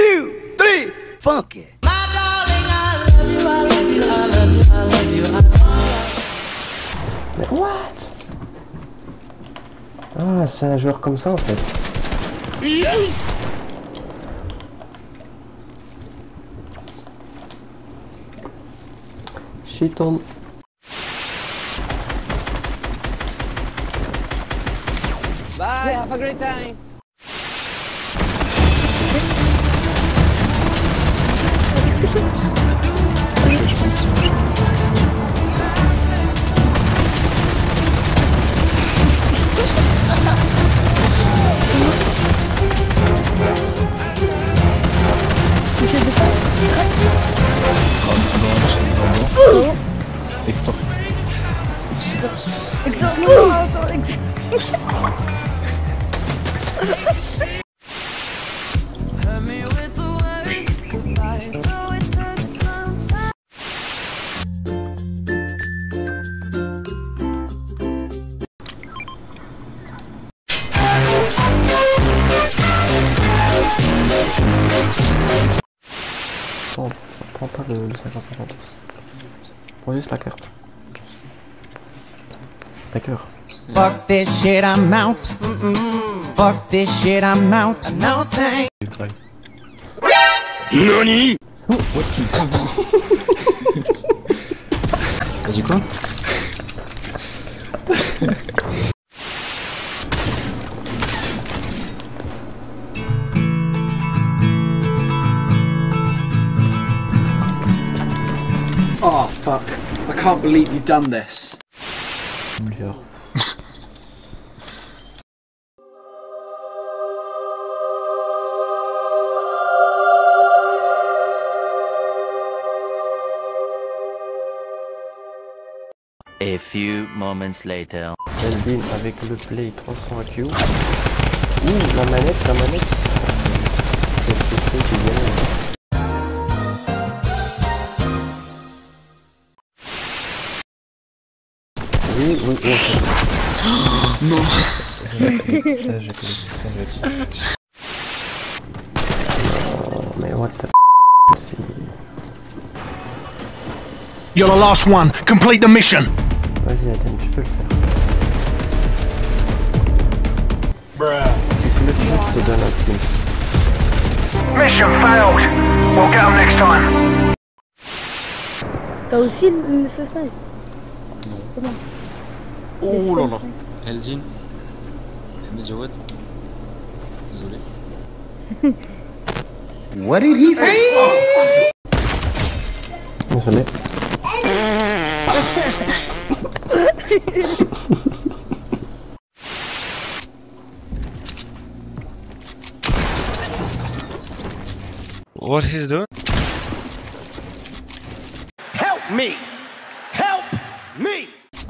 2, 3, funky. Mais what? Ah, c'est un joueur comme ça en fait. Shit on. Bye, have a great time. Prends pas le 50-50. Prends juste la carte. D'accord. Fuck this shit, I'm out. Fuck this shit, I'm out. No thanks. NANI? Oh, what? T'as dit quoi? Oh fuck, I can't believe you've done this. A few moments later. Elvin avec le Play 300 IQ. Ouh, la manette. C'est génial. Oui. Non. Oh, mais what the f*** You're the last one. Complete the mission. Vas-y Aden, tu peux le faire. Tu peux le faire, je te donne un skin. Mission failed. We'll get 'em next time. T'as aussi une snipe? Non. Comment? Oh là là. Eldin. Elle me dit what? Désolé. What did he say? Désolé. What he's doing? Help me! Help me!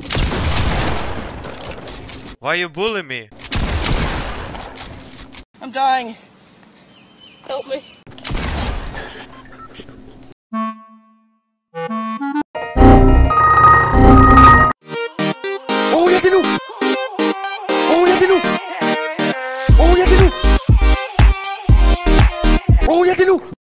Why you bullying me? I'm dying. Help me.